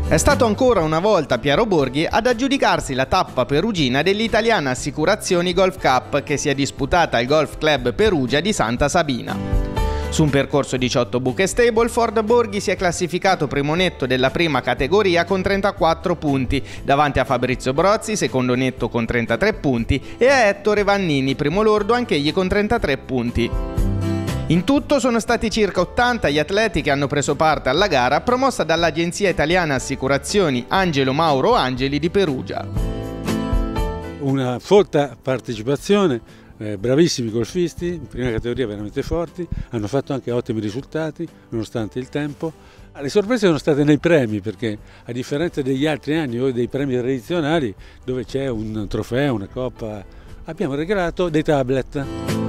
È stato ancora una volta Piero Borghi ad aggiudicarsi la tappa perugina dell'Italiana Assicurazioni Golf Cup che si è disputata al Golf Club Perugia di Santa Sabina. Su un percorso 18 buche Stableford, Borghi si è classificato primo netto della prima categoria con 34 punti, davanti a Fabrizio Brozzi, secondo netto con 33 punti, e a Ettore Vannini, primo lordo anch'egli con 33 punti. In tutto sono stati circa 80 gli atleti che hanno preso parte alla gara promossa dall'agenzia italiana assicurazioni Angelo Mauro Angeli di Perugia. Una folta partecipazione, bravissimi golfisti, in prima categoria veramente forti, hanno fatto anche ottimi risultati nonostante il tempo. Le sorprese sono state nei premi perché a differenza degli altri anni o dei premi tradizionali dove c'è un trofeo, una coppa, abbiamo regalato dei tablet.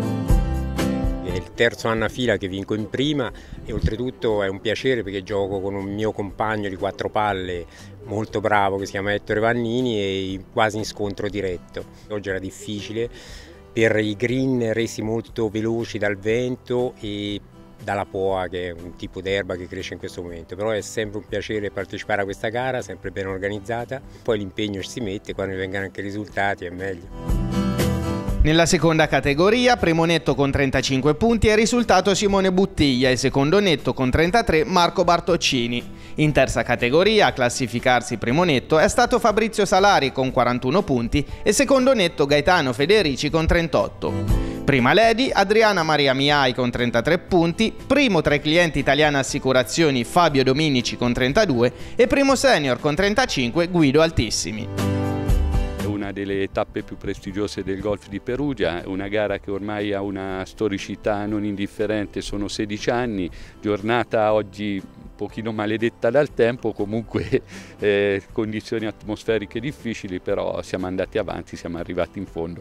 È il terzo anno a fila che vinco in prima e oltretutto è un piacere perché gioco con un mio compagno di 4 palle molto bravo che si chiama Ettore Vannini e quasi in scontro diretto. Oggi era difficile per i green resi molto veloci dal vento e dalla poa, che è un tipo d'erba che cresce in questo momento, però è sempre un piacere partecipare a questa gara, sempre ben organizzata, poi l'impegno si mette, quando vengono anche i risultati è meglio. Nella seconda categoria, primo netto con 35 punti è risultato Simone Buttiglia e secondo netto con 33 Marco Bartoccini. In terza categoria, a classificarsi primo netto è stato Fabrizio Salari con 41 punti e secondo netto Gaetano Federici con 38. Prima lady Adriana Maria Miai con 33 punti, primo tra i clienti Italiana Assicurazioni Fabio Dominici con 32 e primo senior con 35 Guido Altissimi. Una delle tappe più prestigiose del golf di Perugia, una gara che ormai ha una storicità non indifferente, sono 16 anni, giornata oggi un pochino maledetta dal tempo, comunque condizioni atmosferiche difficili, però siamo andati avanti, siamo arrivati in fondo.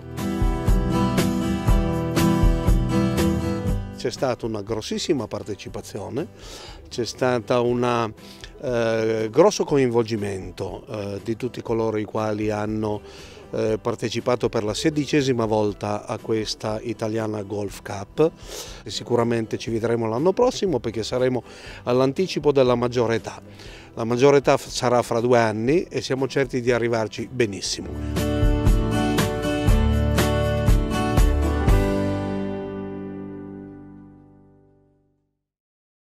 C'è stata una grossissima partecipazione, c'è stato un grosso coinvolgimento di tutti coloro i quali hanno partecipato per la 16ª volta a questa Italiana Golf Cup e sicuramente ci vedremo l'anno prossimo perché saremo all'anticipo della maggiore età. La maggiore età sarà fra 2 anni e siamo certi di arrivarci benissimo.